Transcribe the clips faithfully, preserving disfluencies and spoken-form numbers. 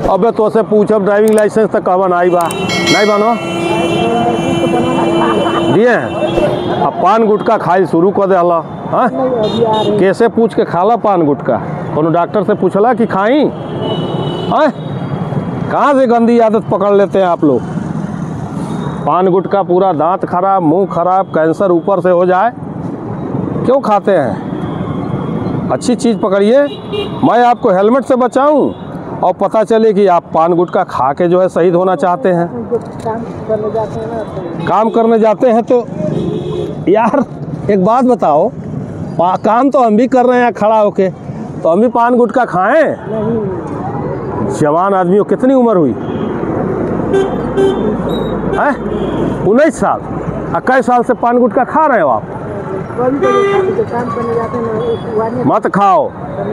अबे तो से पूछब ड्राइविंग लाइसेंस तक कब आई बा नहीं बनो दिए हैं। अब पान गुटखा खाई शुरू कर दे हला। हाँ कैसे पूछ के खाला पान गुटखा? कोनो डॉक्टर से पूछला कि खाई? हाँ कहाँ से गंदी आदत पकड़ लेते हैं आप लोग? पान गुटखा पूरा दांत खराब, मुंह खराब, कैंसर ऊपर से हो जाए, क्यों खाते हैं? अच्छी चीज़ पकड़िए। मैं आपको हेलमेट से बचाऊं और पता चले कि आप पान गुटखा खा के जो है शहीद होना चाहते हैं। काम करने जाते हैं ना, काम करने जाते हैं तो यार एक बात बताओ, काम तो हम भी कर रहे हैं खड़ा होके, तो हम भी पान गुटखा खाएं? जवान आदमी हो, कितनी उम्र हुई है? उन्नीस साल। इक्कीस साल से पान गुटखा खा रहे हो आप? काम करने जाते हैं। मत खाओ,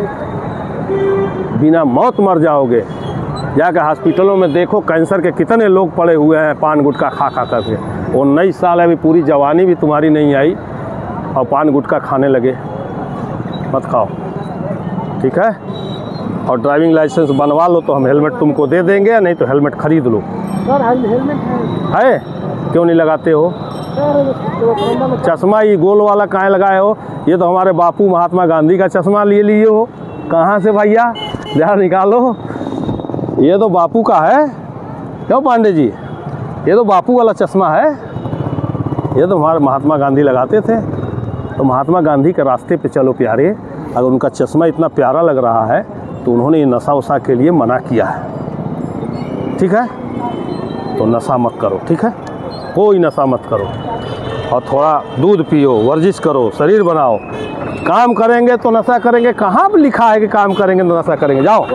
बिना मौत मर जाओगे। जाकर हॉस्पिटलों में देखो कैंसर के कितने लोग पड़े हुए हैं पान गुटखा खा खा करके। उन्नीस साल है, अभी पूरी जवानी भी तुम्हारी नहीं आई और पान गुटखा खाने लगे। मत खाओ, ठीक है? और ड्राइविंग लाइसेंस बनवा लो तो हम हेलमेट तुमको दे देंगे, नहीं तो हेलमेट खरीद लो। सर हेलमेट है, है? क्यों नहीं लगाते हो? चश्मा ये गोल वाला काहे लगाए हो? ये तो हमारे बापू महात्मा गांधी का चश्मा लिए लिए हो। कहाँ से भैया? जरा निकालो। ये तो बापू का है। क्यों पांडे जी, ये तो बापू वाला चश्मा है। ये तो हमारे महात्मा गांधी लगाते थे। तो महात्मा गांधी के रास्ते पे चलो प्यारे। अगर उनका चश्मा इतना प्यारा लग रहा है तो उन्होंने ये नशा वशा के लिए मना किया है, ठीक है? तो नशा मत करो, ठीक है? कोई नशा मत करो और थोड़ा दूध पियो, वर्जिश करो, शरीर बनाओ। काम करेंगे तो नशा करेंगे? कहाँ पर लिखा है कि काम करेंगे तो नशा करेंगे? जाओ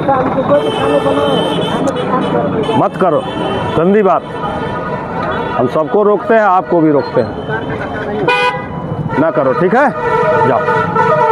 मत करो, गंदी बात। हम सबको रोकते हैं, आपको भी रोकते हैं, ना करो, ठीक है? जाओ।